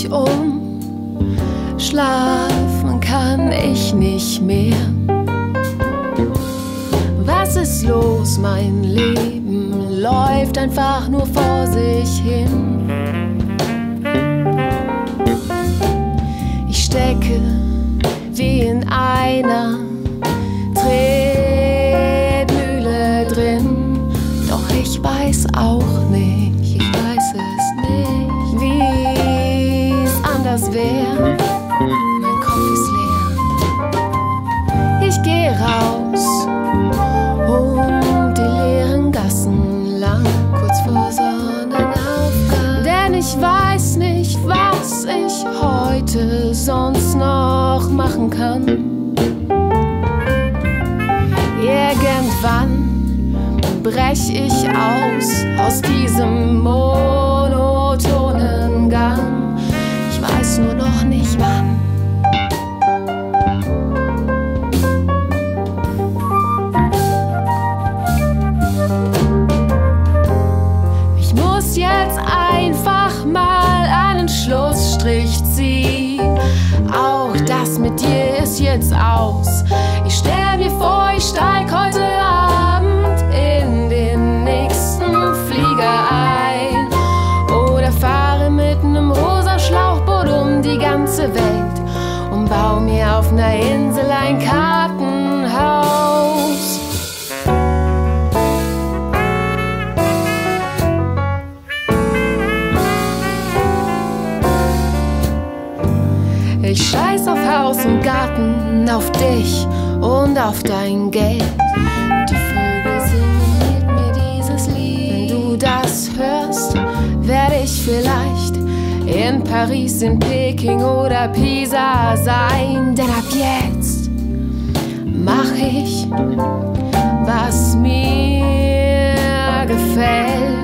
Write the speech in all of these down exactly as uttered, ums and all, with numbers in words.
mich um. Schlafen kann ich nicht mehr. Was ist los? Mein Leben läuft einfach nur vor sich hin. Ich stecke wie in einer Tretmühle drin. Doch ich weiß auch nicht, ich weiß es nicht, wie es anders wäre. Mein Kopf ist leer. Ich geh raus und die leeren Gassen lang, kurz vor Sonnenaufgang. Denn ich weiß nicht, was ich heute sonst noch machen kann. Irgendwann brech ich aus, aus diesem monotonen Gang. Ich weiß nur noch nicht wann. Ich muss jetzt einfach mal einen Schlussstrich ziehen. Auch das mit dir ist jetzt aus. Ich stell mir vor, ich steig heute Abend in den nächsten Flieger ein oder fahre mit nem rosa Schlauchboot um die ganze Welt und bau mir auf ner Insel ein Kartenhaus. Ich scheiß auf Haus und Garten, auf dich und auf dein Geld. Die Vögel singen mit mir dieses Lied. Wenn du das hörst, werde ich vielleicht in Paris, in Peking oder Pisa sein. Denn ab jetzt mach ich, was mir gefällt.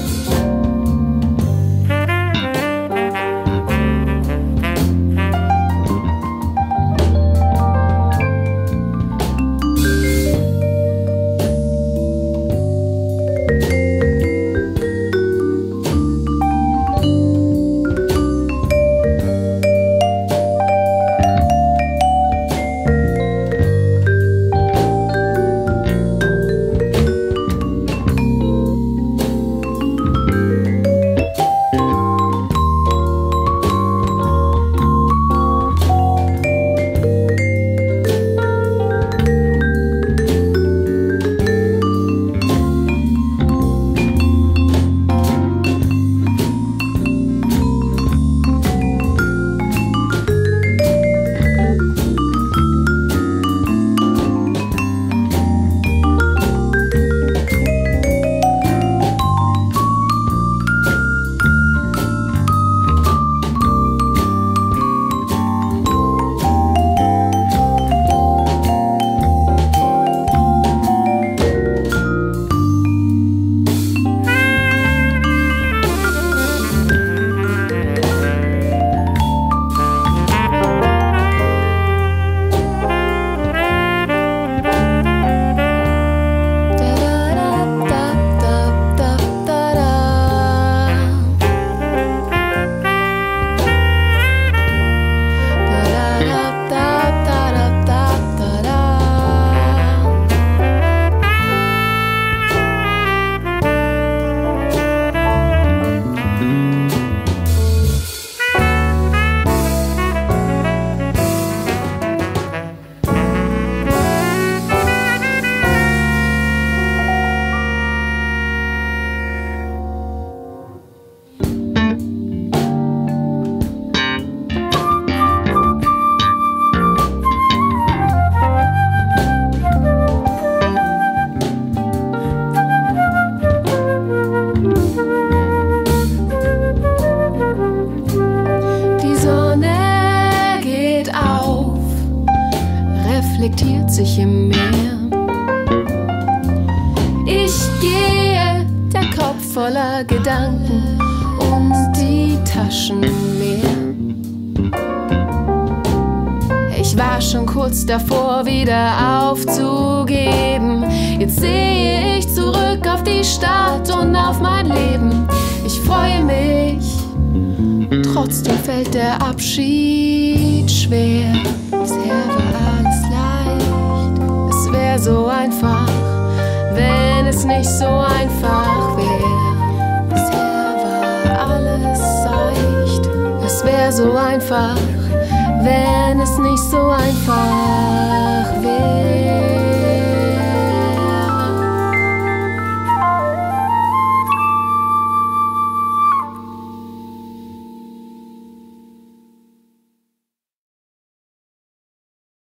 reflektiert sich im Meer. Ich gehe, der Kopf voller Gedanken und die Taschen leer. Ich war schon kurz davor, wieder aufzugeben. Jetzt sehe ich zurück auf die Stadt und auf mein Leben. Ich freue mich trotzdem fällt der Abschied schwer. Bisher war alles leicht, es wär so einfach, wenn es nicht so einfach wär. Bisher war alles seicht, es wär so einfach, wenn es nicht so einfach wär.